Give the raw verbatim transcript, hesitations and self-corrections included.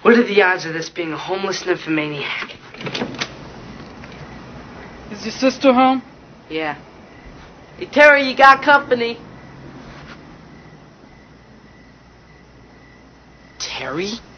What are the odds of this being a homeless nymphomaniac? Is your sister home? Yeah. Hey, Terry, you got company. Terry?